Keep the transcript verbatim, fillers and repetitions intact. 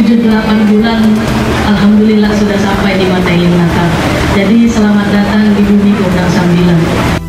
tujuh delapan bulan alhamdulillah sudah sampai di Mandailing Natal. Jadi selamat datang di bumi Gondang Sambilan.